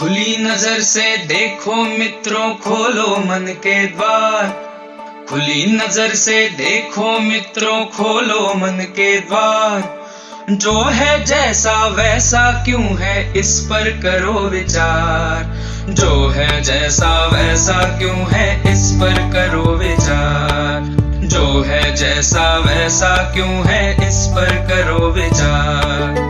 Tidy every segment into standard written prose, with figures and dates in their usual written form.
खुली नजर से देखो मित्रों, खोलो मन के द्वार। खुली नजर से देखो मित्रों, खोलो मन के द्वार। जो है जैसा वैसा क्यों है, इस पर करो विचार। जो है जैसा वैसा क्यों है, इस पर करो विचार। जो है जैसा वैसा क्यों है, इस पर करो विचार।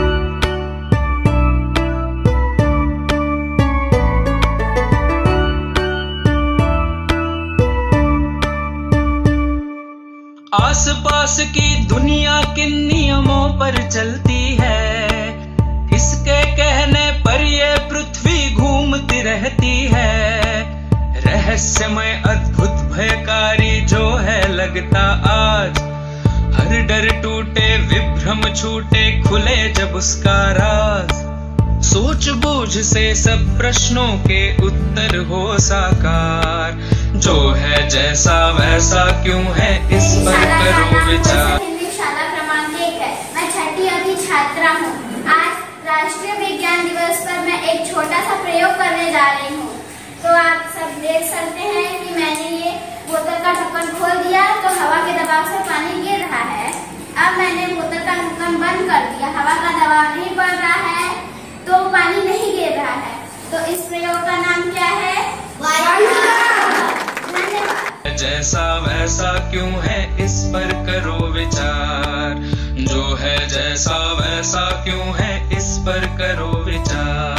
आसपास की दुनिया किन नियमों पर चलती है, किसके कहने पर ये पृथ्वी घूमती रहती है। रहस्यमय अद्भुत भयकारी जो है लगता आज, हर डर टूटे विभ्रम छूटे खुले जब उसका राज। सोच बूझ से सब प्रश्नों के उत्तर हो साकार। जो है जैसा वैसा क्यों है, इस पर करो विचार। हिंदी शाला क्रमांक 1 है। मैं छठी की छात्रा हूँ। आज राष्ट्रीय विज्ञान दिवस पर मैं एक छोटा सा प्रयोग करने जा रही हूँ। तो आप सब देख सकते हैं कि मैंने ये बोतल का ढक्कन खोल दिया तो हवा के दबाव से पानी गिर रहा है। अब मैंने बोतल का ढक्कन बंद कर दिया, हवा का दबाव नहीं बढ़ रहा है तो पानी नहीं गिर रहा है। तो इस प्रयोग का नाम क्या है? जैसा वैसा क्यों है, इस पर करो विचार। जो है जैसा वैसा क्यों है, इस पर करो विचार।